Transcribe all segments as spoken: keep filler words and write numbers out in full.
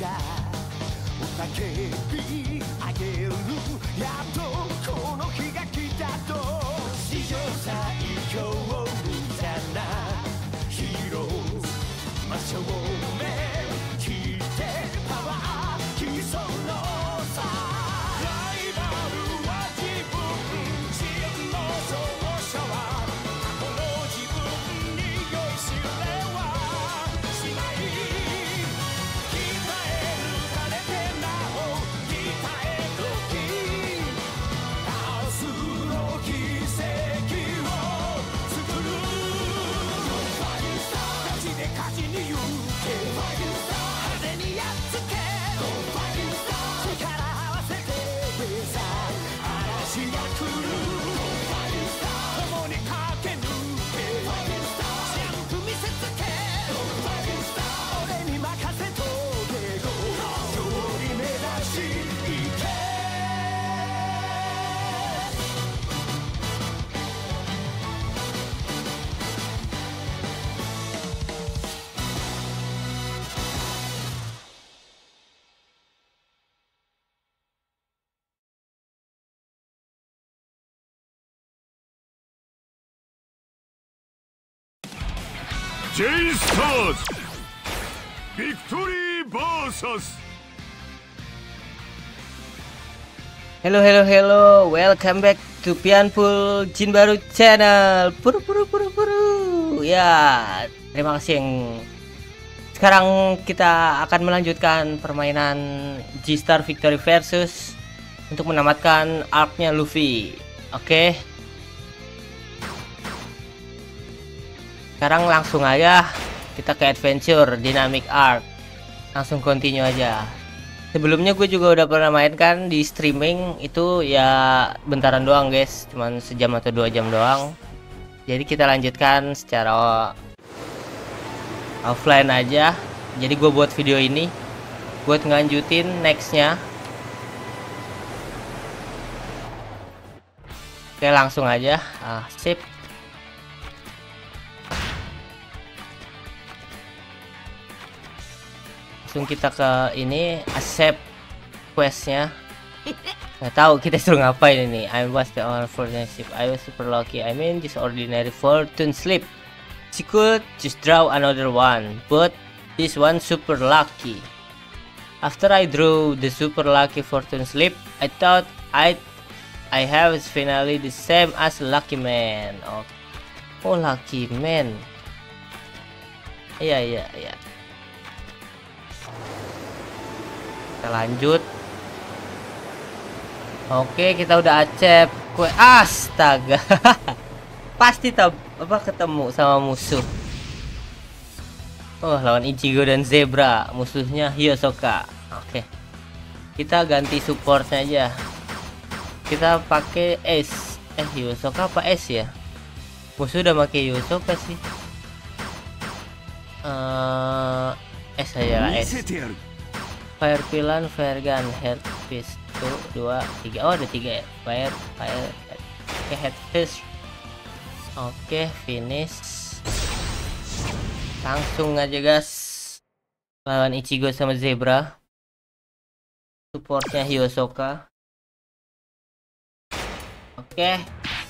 J Stars Victory versus. Hello hello hello, welcome back to Pianpool Jin Baru Channel. Puru puru puru puru. Ya, terima kasih yang sekarang kita akan melanjutkan permainan J-Star Victory versus untuk menamatkan arc-nya Luffy. Oke. Sekarang langsung aja kita ke adventure dynamic arc. Langsung continue aja. Sebelumnya gue juga udah pernah main kan di streaming, itu ya bentaran doang guys, cuman sejam atau dua jam doang. Jadi kita lanjutkan secara offline aja. Jadi gue buat video ini buat ngelanjutin nextnya. Oke langsung aja. Ah, sip. Langsung kita ke ini accept questnya. Nggak tahu kita suruh ngapain ini. I was the owner fortune slip. I was super lucky. I mean just ordinary fortune slip. She could just draw another one, but this one super lucky. After I drew the super lucky fortune slip, I thought I I have is finally the same as lucky man. Oh, oh lucky man. Iya iya iya. Kita lanjut. Oke kita udah accept kue. Astaga. Pasti tab apa ketemu sama musuh. Oh lawan Ichigo dan Zebra, musuhnya Hisoka. Oke kita ganti supportnya aja. Kita pakai S. Eh Hisoka apa S ya? Musuh udah pakai Hisoka sih. uh, S aja lah S. Fire Pilan, Fire Gun, Head Fist, satu, dua, tiga. Oh ada tiga ya. Fire, Fire, oke Head Fist. Oke finish. Langsung aja guys lawan Ichigo sama Zebra. Supportnya Hisoka. Oke.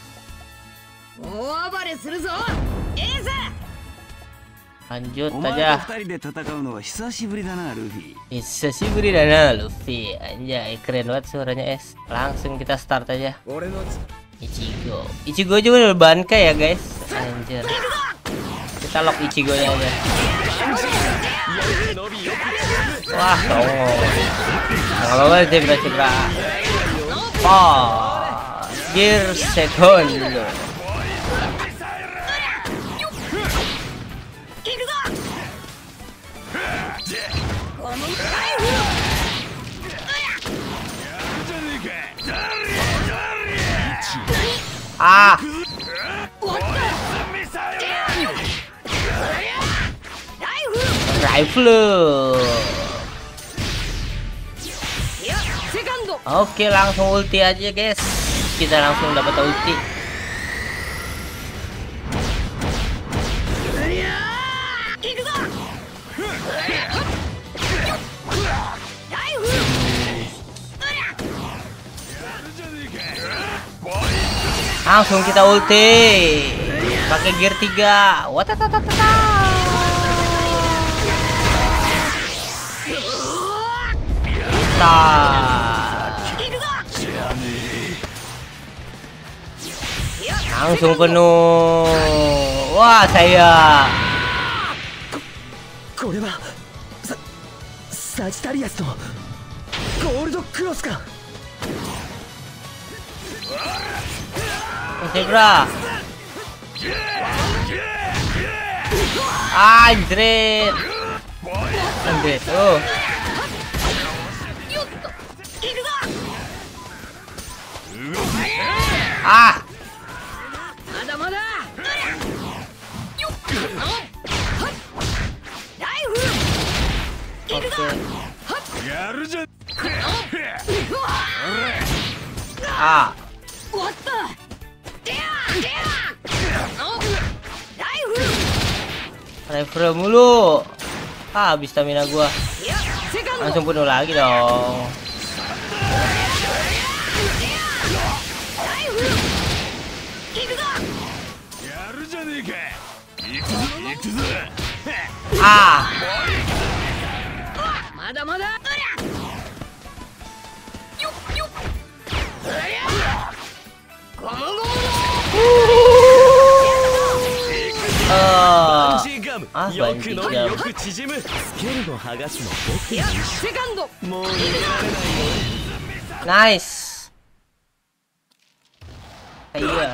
Lanjut aja. Hisashiburi dana Luffy. Anjay keren banget suaranya es. Langsung kita start aja. Ichigo. Ichigo juga udah bankai ya guys. Anjir. Kita lock Ichigo nya aja. Wah tolong. Kalau nggak Zebra Zebra. Oh. Gear second dulu. Ah. Rifle. Oke langsung ulti aja guys. Kita langsung dapat ulti. Langsung kita ulti. Pakai gear tiga. Watatatata. Langsung penuh. Wah, saya. Zebra. Anjrit. Anjrit. Oh. Ah. Oke. Ah. Refer mulu. Ah, habis stamina gua. Langsung penuh lagi dong. Ah. Ah, banting jam. Nice. Iya.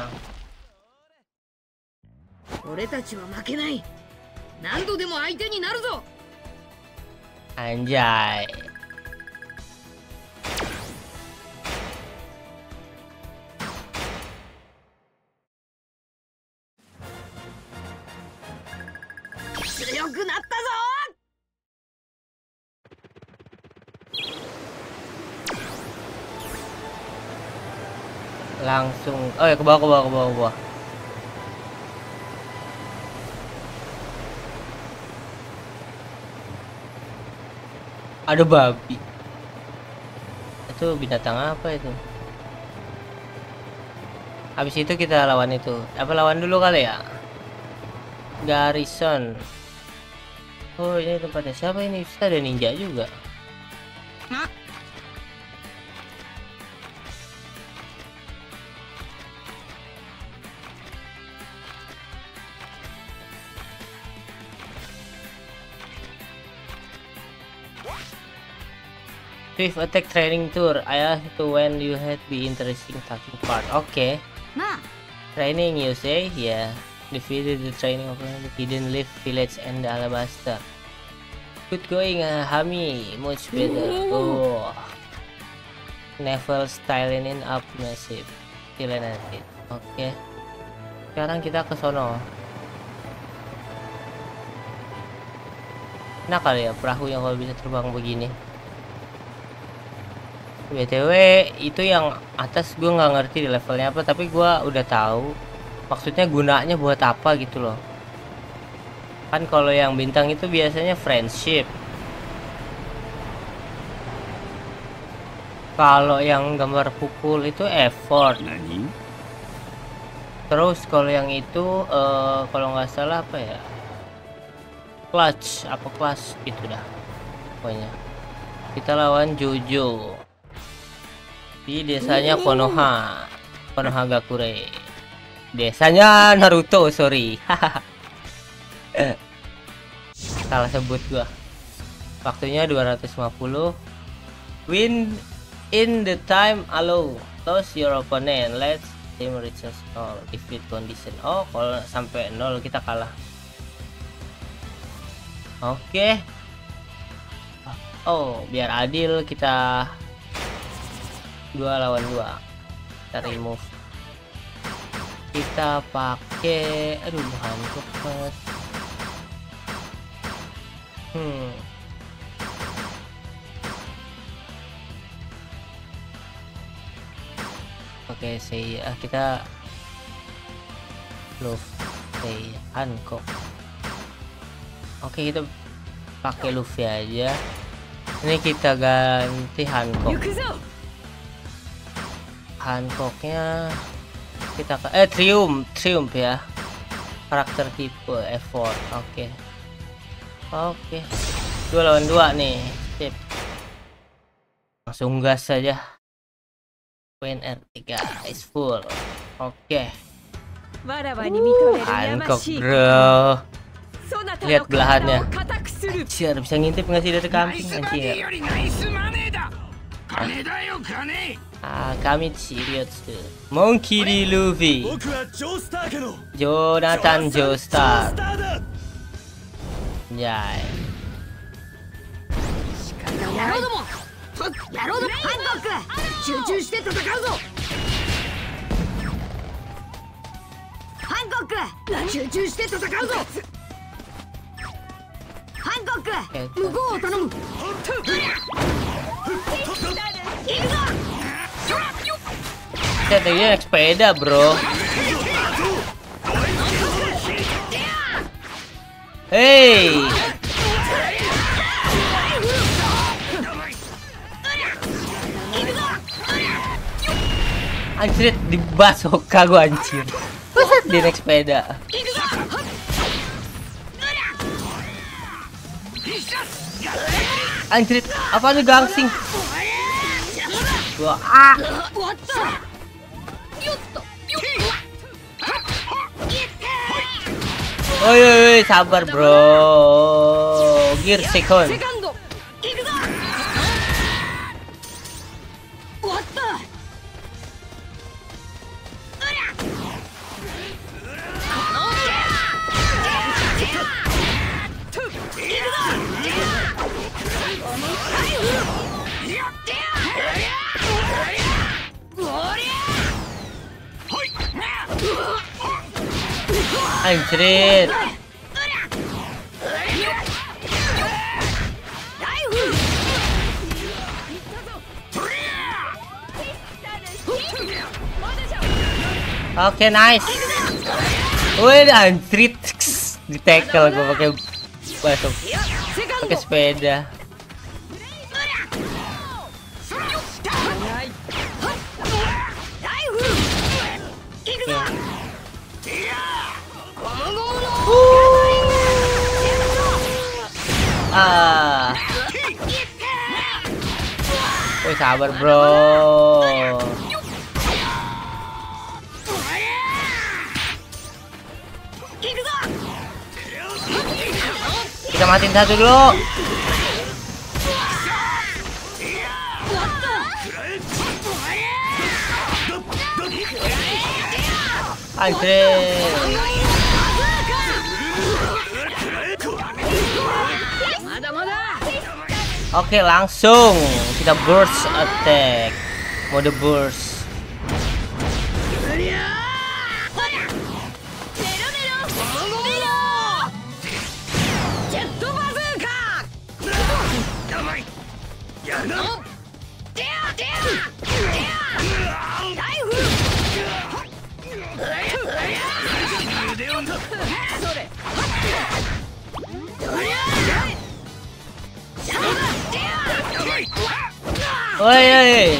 Anjay. Langsung, oh ya, ke bawah, ke bawah, ke bawah, ke bawah. Ada babi. Itu binatang apa itu? Habis itu kita lawan itu. Apa lawan dulu kali ya? Garrison. Oh, ini tempatnya siapa ini? Bisa ada ninja juga. Swift attack training tour. I asked to when you had the interesting talking part. Okay. Nah. Training you say? Yeah. Defeated the training of the hidden leaf village and the Alabasta. Good going, uh, Hami. Much better. Oh. Naval styling up massive. Oke. Okay. Sekarang kita ke sono. Nah kali ya perahu yang kalau bisa terbang begini. B T W itu yang atas gue nggak ngerti di levelnya apa, tapi gue udah tahu maksudnya gunanya buat apa gitu loh. Kan kalau yang bintang itu biasanya friendship, kalau yang gambar pukul itu effort. Terus kalau yang itu uh, kalau nggak salah apa ya, clutch apa kelas gitu dah pokoknya. Kita lawan Jojo di desanya Konoha, Konoha Gakure. Desanya Naruto, sorry. Salah sebut gua. Waktunya dua ratus lima puluh. Win in the time allow. Toss your opponent. Let's team reaches nol. Defeat condition. Oh, kalau sampai nol kita kalah. Oke. Okay. Oh, biar adil kita dua lawan dua. Kita remove. Kita pakai, aduh bukan cepet. Hmm. Oke, say ah, kita Luffy Hancock. Oke, kita pakai Luffy aja. Ini kita ganti Hancock. Hancocknya Kita ke eh Triumph, Triumph ya. Karakter tipe effort. Oke. Oke. Dua lawan dua nih. Sip. Langsung gas saja. Poin R tiga is full. Oke. Hancock bro. Lihat belahannya. Anjir, bisa ngintip nggak sih dari kamping anjir. Ah, kami Ryotsu. Monkey D. Luffy. Jonathan Joestar. Jai. Dia naik sepeda bro. Hey. Anjir, di basoka gua anjir. Dia naik sepeda. Anjir, apa nih gangsing? Gua ah. Oi, oi, sabar bro. Gear second. Anjir. Oke, okay, nice. Wih, anjir. Di tackle gue pakai basok. Pakai sepeda. Ah. Woi, sabar bro. Kita matiin satu dulu. Anjir. Oke, langsung kita burst attack. Mode burst. Oi, oi.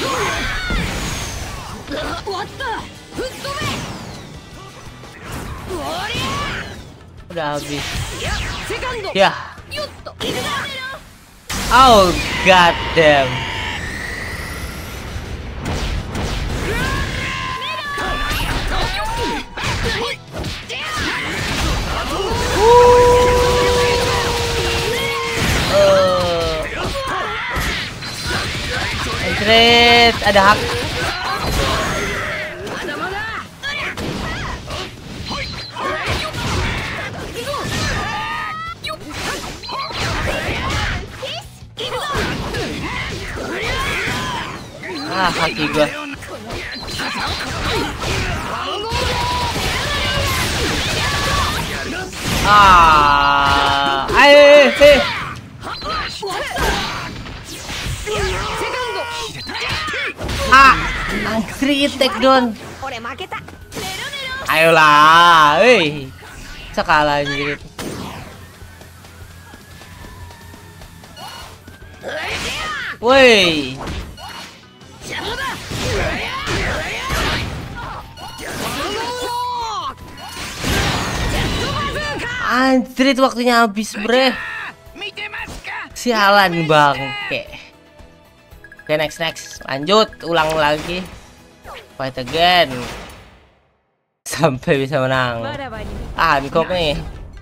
Udah habis. Ya. Oh, god damn. Anjir, ada hak. Ah, haki gua. Ah, ayo, eh. Ah, anjir, take down. Ayolah, eh. Sekala anjir. Woi. Anjrit, waktunya habis, bre. Sialan bangke. Oke, next next. Lanjut, ulang lagi. Fight again. Sampai bisa menang. Ah, di kok nih.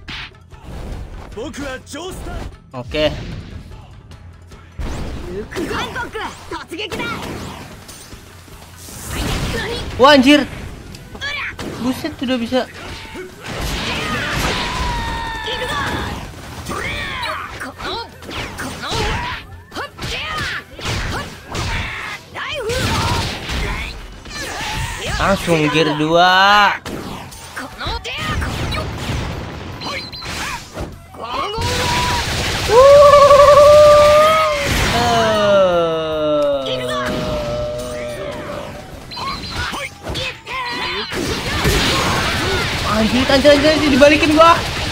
Oke. Wah, anjir. Buset, sudah bisa. Langsung gear dua. Anjir, anjir, anjir, anjir, dibalikin gua.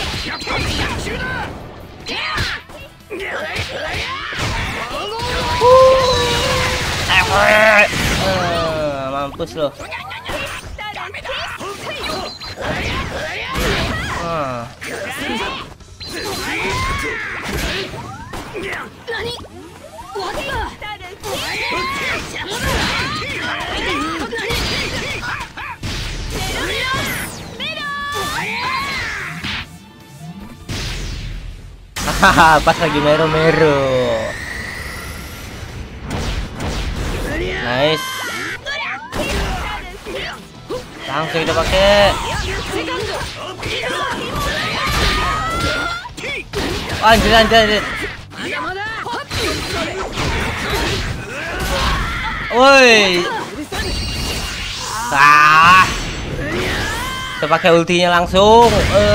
Uh, mampus loh. Uh. Hahaha, pas lagi mero-mero. Nice. Langsung kita pakai. Oh, anjir, anjir, anjir. Woi. Ah. Kita pakai ultinya langsung.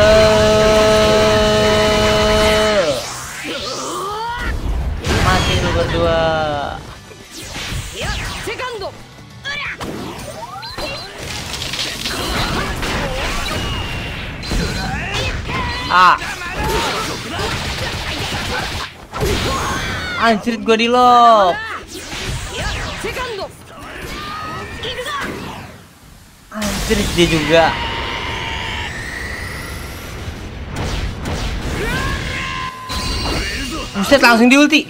Eh. Mati lu berdua. Ah. Anjir, gua di lock. Anjir, dia juga. Buset, langsung di ulti.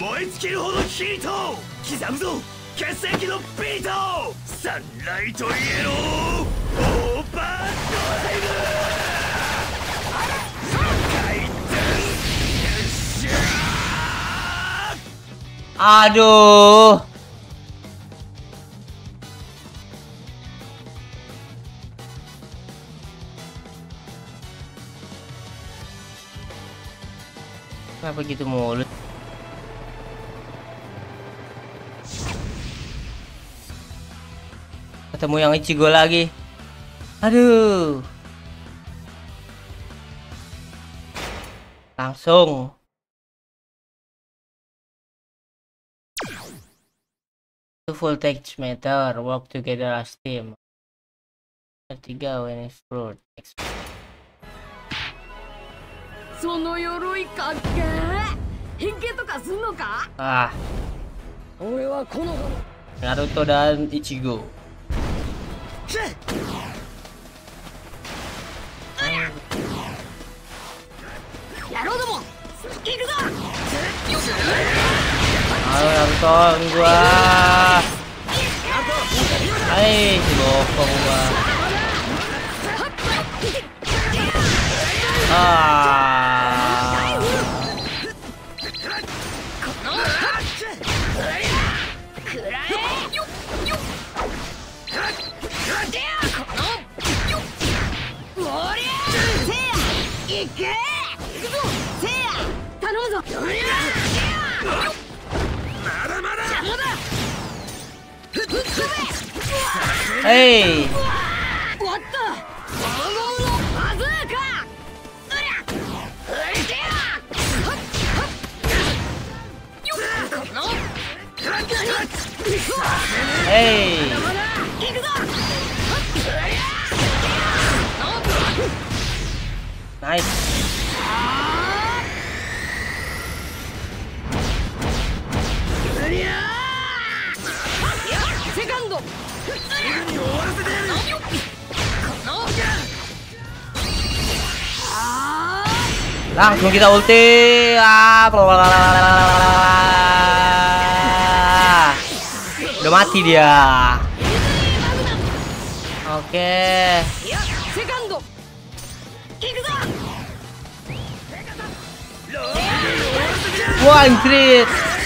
Aduh. Kenapa gitu mulut? Ketemu yang Ichigo lagi. Aduh. Langsung. Voltage meter, work together as team. Ketiga, when it's fruit. Ah. Naruto dan Ichigo. Ayo Naruto, gua. Hai, si bokong gua. Ah. Hey. Hey. Nice. Langsung kita ulti. Ah, udah mati dia. Oke. Wah, anjrit.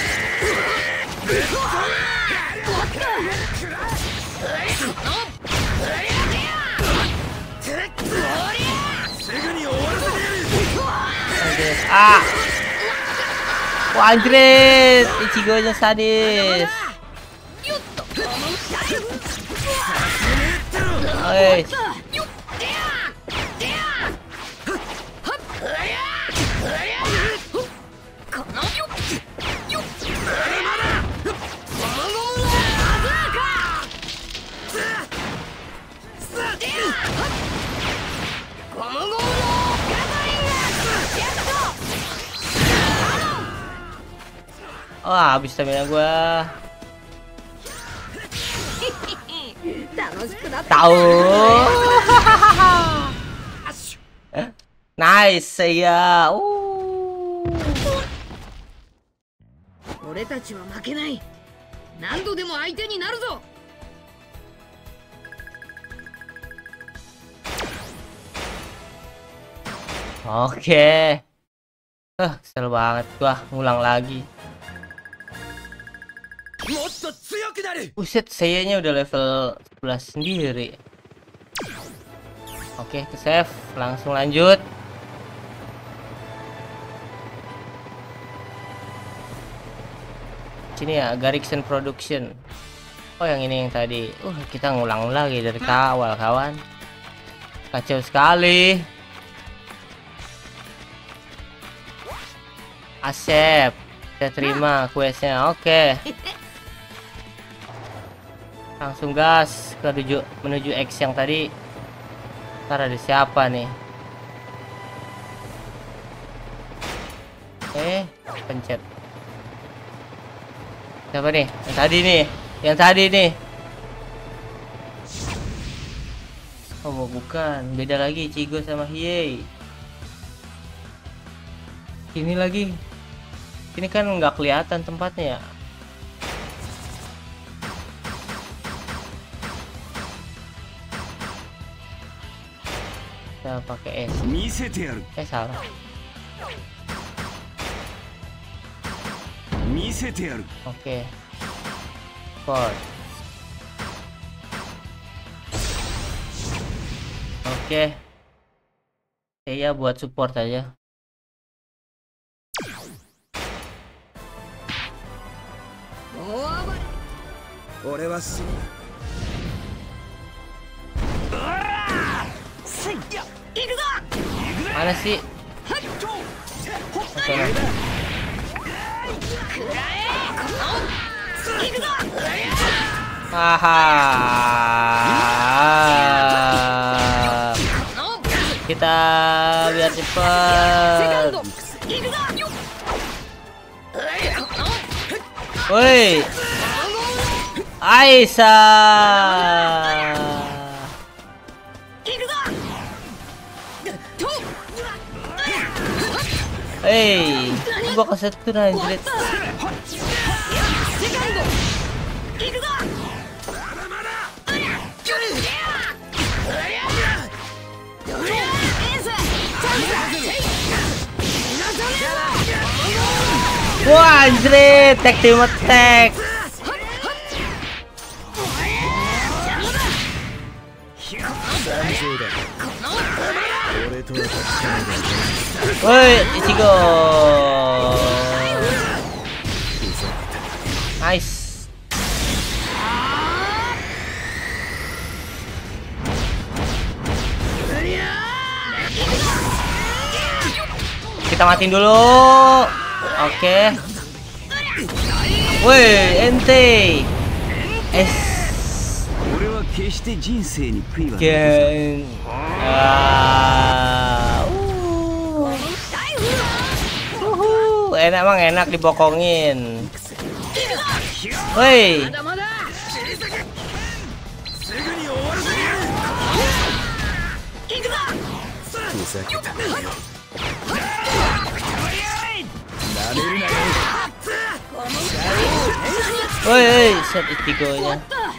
Ah. Wah, anjrit. Ichigo-nya sadis. Oi. Wah, habis stamina gua. Tahu. Nice ya. Uh. 俺たちは負けない。何度でも相手になるぞ。 Oke. Eh, kesel banget gua ngulang lagi. Buset, saya-nya udah level sebelas sendiri. Oke, ke save, langsung lanjut. Sini ya, Garrison Production. Oh, yang ini yang tadi. Uh, kita ngulang lagi dari awal, kawan. Kacau sekali. Asep, saya terima questnya. Oke. Langsung gas ke menuju, menuju X yang tadi. Ntar ada siapa nih? Eh, pencet. Siapa nih? Yang tadi nih. Yang tadi nih. Oh, bukan. Beda lagi Ichigo sama Hiei. Ini lagi. Ini kan nggak kelihatan tempatnya ya. Kita pakai S. Eh, salah. Oke. Support. Oke. Saya buat support aja. Mana sih? Sana. Haha. Kita biar cepat. Woi. Aisyah. Hei, gua kesetun anjir. Wah, anjir, tag team attack. Woi, Ichigo. Nice. Kita matiin dulu. Oke. Woi, ente. Es. Gen. Ah. Uh. Enak emang enak dibokongin. Woi. Woi, set Ichigo-nya.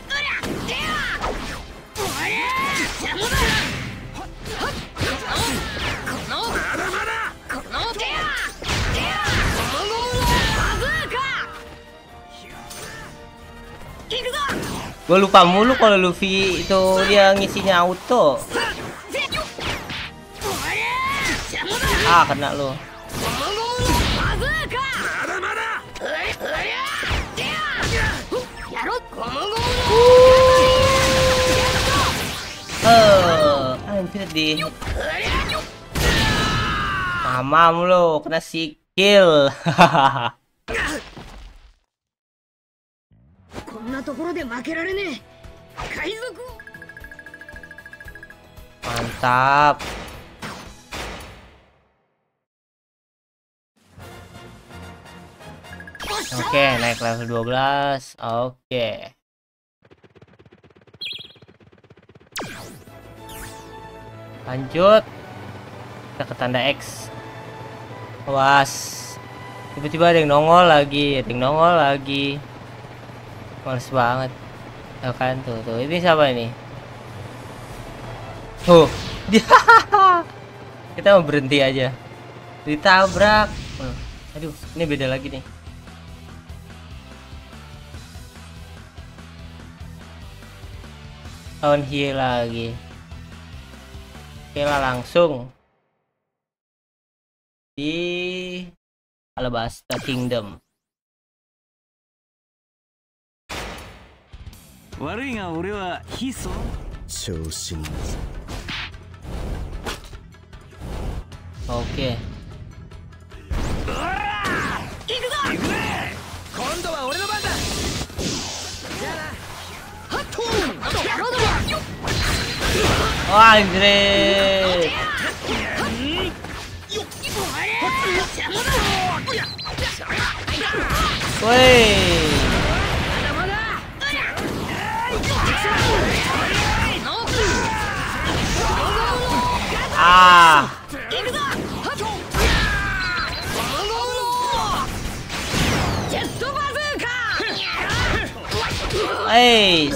Gue lupa mulu kalau Luffy itu dia ngisinya auto. Ah, kena lo. Eh, anjir di. Mamam lo kena sikil. Hahaha. Mantap. Oke, naik level dua belas. Oke. Lanjut. Kita ke tanda X. Was. Tiba-tiba ada yang nongol lagi, ada yang nongol lagi. Males banget. Tuh kan tuh, tuh. Ini siapa ini? Tuh. Dia. Kita mau berhenti aja. Ditabrak. Aduh, ini beda lagi nih. Tahun here lagi. Oke lah, langsung di Alabasta Kingdom. Oke. Wah, anjir. Woi. Ah. Hey.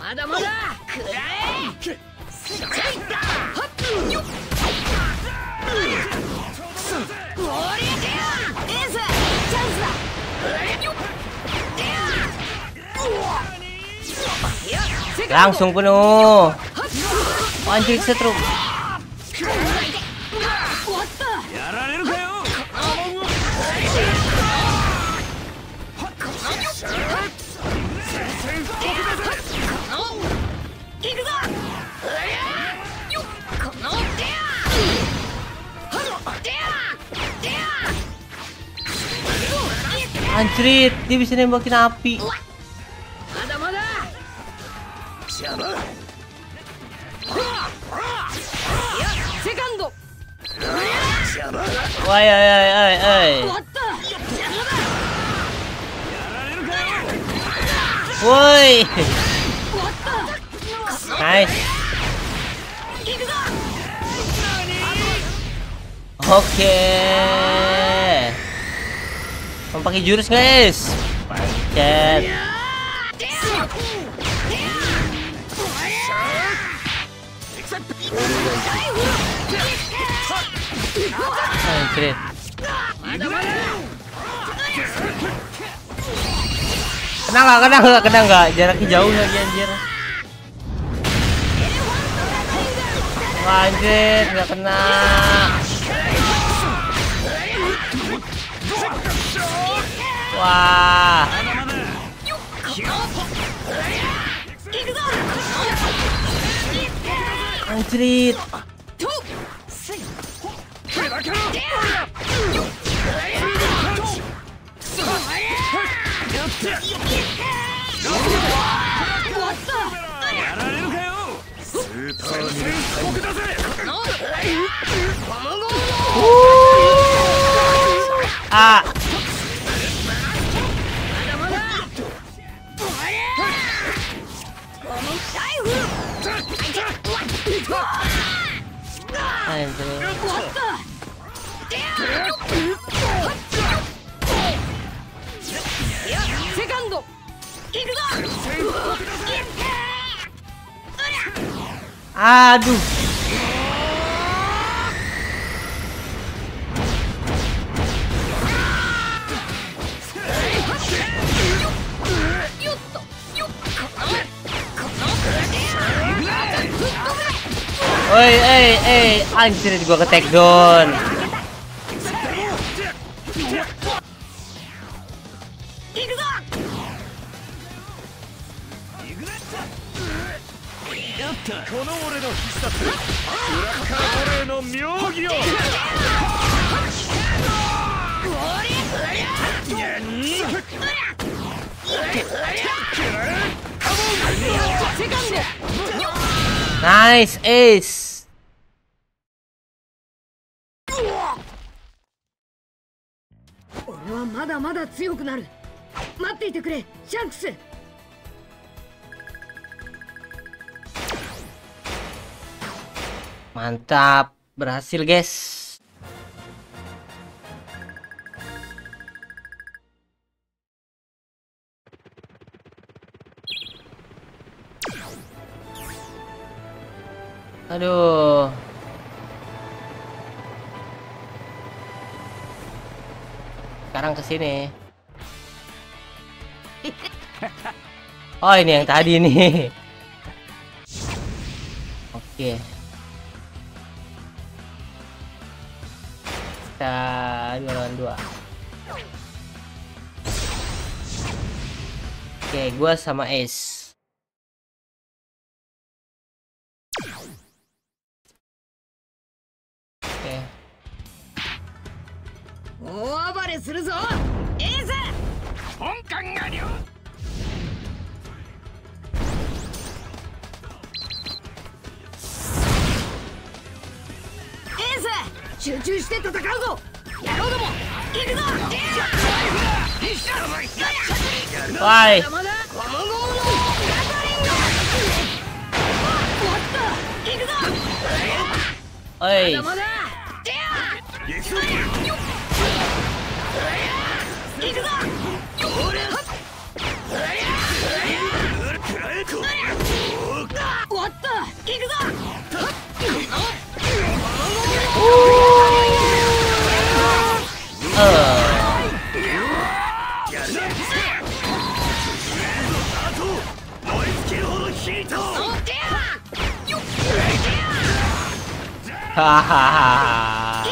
Langsung penuh. Anjing setrum. Anjrit, dia bisa nembakin api. Woi, oi, oi, oi, oi. Woi. Nice. Oke. Mau pakai jurus guys. Pancet. Anjir. Kena nggak? Kena nggak? Kena nggak? Jaraknya jauh lagi anjir. Anjir, nggak kena. Wah. Anjrit. Ah. セカンド行くぞ。 Aduh. Oi, eh, eh, anjir gua ke take down. Nice ace. 俺はまだまだ強くなる。待っていてくれ、シャンクス。 Mantap, berhasil guys. Aduh. Sekarang ke sini. Oh, ini yang tadi nih. Oke. Kita dua lawan dua. Oke, gua sama Ace. Oke. 大暴れするぞ、エース。本艦が両。エース、集中して戦うぞ。野郎ども、行くぞ。 Why? まだまだゴムゴムのガトリング。終わった、行くぞ。 Oi. まだまだ。行くぞ。 終わった、行くぞ。 Hahaha.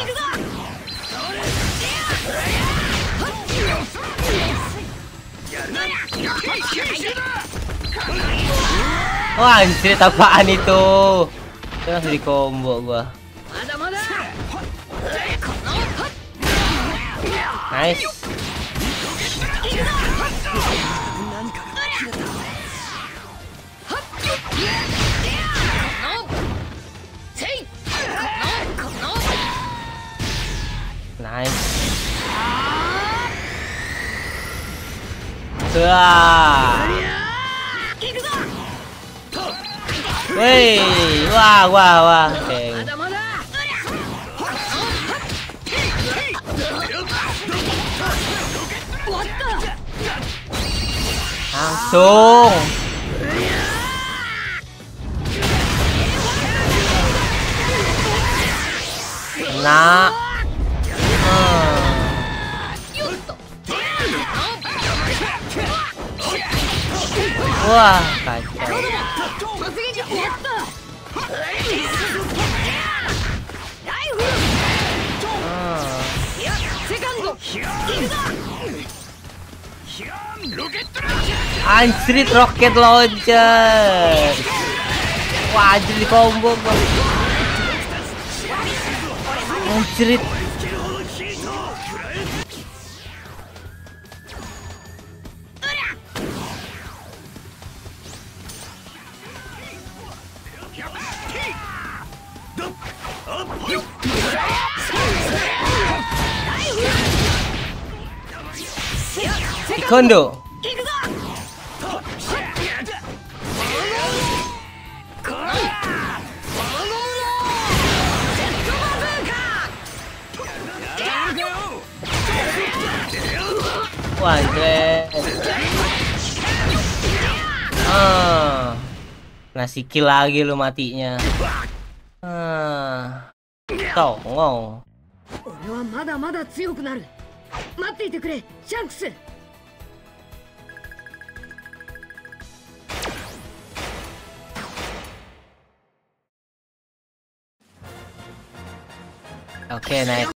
Wah, anjir, apaan itu? Itu langsung di combo gua. Nice. Nice. Wah. Wih, wah, wah, wah. Okay. Langsung. Nah. Hmm. Wah, kacau. Anjrit, rocket launcher. Wah, anjir di combo gua. Anjrit. Kondo. Wah, anjir. Ah. Nasi kill lagi lu matinya. Ah. Tongong. 俺はまだまだ強くなる。待っていてくれ、シャンクス。 Oke, naik